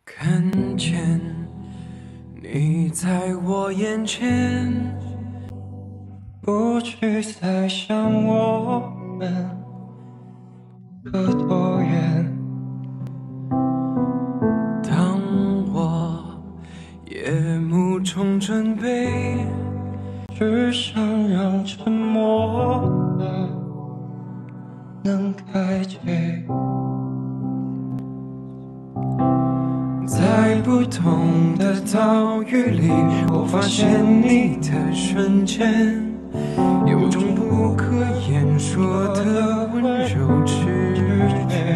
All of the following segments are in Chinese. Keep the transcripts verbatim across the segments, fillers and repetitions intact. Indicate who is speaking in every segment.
Speaker 1: 看见你在我眼前，
Speaker 2: 不去猜想我们隔多远。
Speaker 1: 当我夜幕中准备，
Speaker 2: 只想让沉默的能开解。
Speaker 1: 在不同的岛屿里，我发现你的瞬间，有种不可言说的温柔直觉。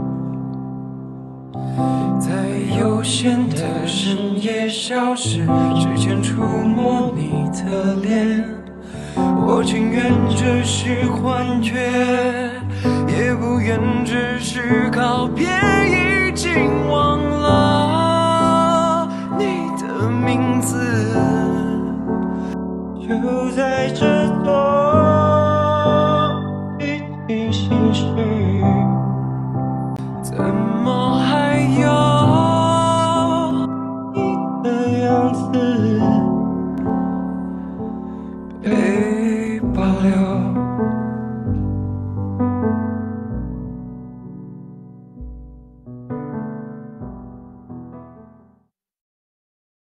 Speaker 1: 在有限的深夜消失之前触摸你的脸，我情愿这是幻觉，也不愿只是告别。已经忘了你的名字，
Speaker 2: 就在这